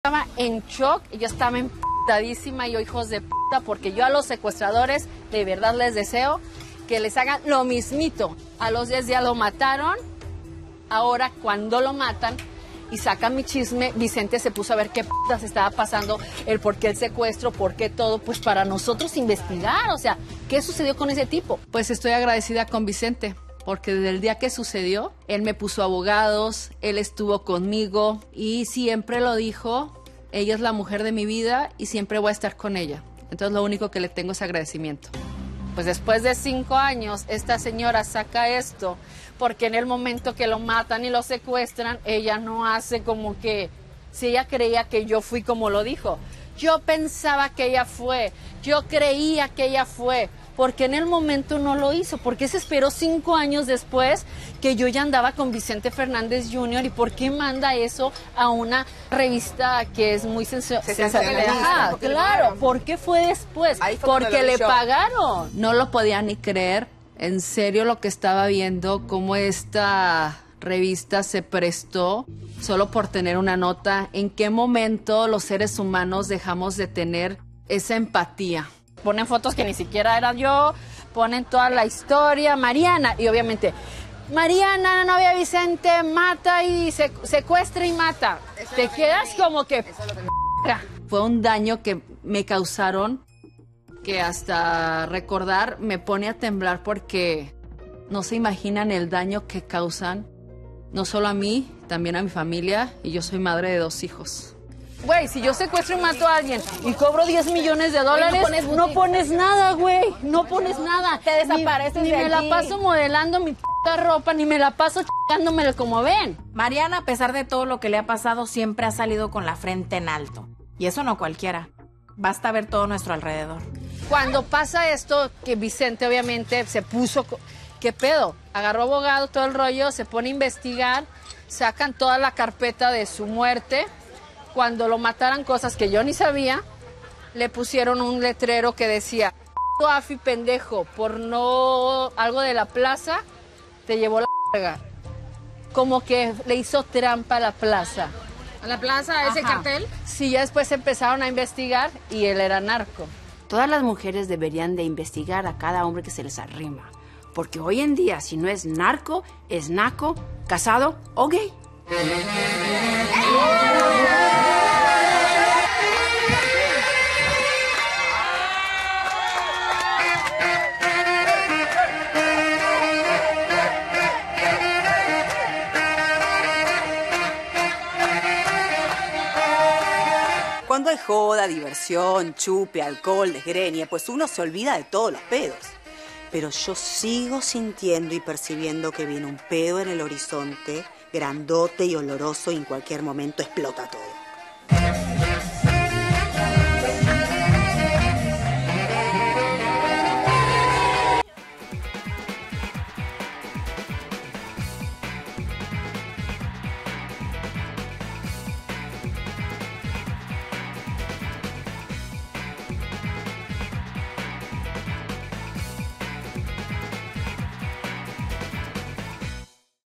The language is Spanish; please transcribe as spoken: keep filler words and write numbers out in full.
estaba en shock, yo estaba emputadísima y yo, hijos de puta, porque yo a los secuestradores de verdad les deseo que les hagan lo mismito. A los diez días lo mataron, ahora cuando lo matan y sacan mi chisme, Vicente se puso a ver qué putas estaba pasando, el por qué el secuestro, por qué todo, pues para nosotros investigar, o sea, ¿qué sucedió con ese tipo? Pues estoy agradecida con Vicente, porque desde el día que sucedió, él me puso abogados, él estuvo conmigo y siempre lo dijo, ella es la mujer de mi vida y siempre voy a estar con ella. Entonces lo único que le tengo es agradecimiento. Pues después de cinco años, esta señora saca esto, porque en el momento que lo matan y lo secuestran, ella no hace como que, si ella creía que yo fui como lo dijo. Yo pensaba que ella fue, yo creía que ella fue, porque en el momento no lo hizo, porque se esperó cinco años después que yo ya andaba con Vicente Fernández junior y por qué manda eso a una revista que es muy sensacionalista. Claro, ¿por qué fue después? Fue porque le pagaron. No lo podía ni creer, en serio lo que estaba viendo, cómo esta revista se prestó solo por tener una nota. ¿En qué momento los seres humanos dejamos de tener esa empatía? Ponen fotos que ni siquiera era yo, ponen toda la historia, Mariana, y obviamente, Mariana, novia de Vicente, mata y se, secuestra y mata. Eso Te quedas como que... que... Fue un daño que me causaron que hasta recordar me pone a temblar porque no se imaginan el daño que causan, no solo a mí, también a mi familia, y yo soy madre de dos hijos. Güey, si yo secuestro y mato a alguien y cobro diez millones de dólares, no pones, no pones nada, güey. No pones nada. Te desapareces Ni, ni de me aquí. La paso modelando mi puta ropa, ni me la paso chingándomela como ven. Mariana, a pesar de todo lo que le ha pasado, siempre ha salido con la frente en alto. Y eso no cualquiera. Basta ver todo nuestro alrededor. Cuando pasa esto, que Vicente obviamente se puso... ¿Qué pedo? Agarró abogado, todo el rollo, se pone a investigar, sacan toda la carpeta de su muerte. Cuando lo mataran, cosas que yo ni sabía, le pusieron un letrero que decía, Afi pendejo, por no algo de la plaza, te llevó la verga. Como que le hizo trampa a la plaza. ¿A la plaza, a ese Ajá. cartel? Sí, ya después empezaron a investigar y él era narco. Todas las mujeres deberían de investigar a cada hombre que se les arrima. Porque hoy en día, si no es narco, es naco, casado o gay. Cuando hay joda, diversión, chupe, alcohol, desgreñe, pues uno se olvida de todos los pedos. Pero yo sigo sintiendo y percibiendo que viene un pedo en el horizonte, grandote y oloroso, y en cualquier momento explota todo.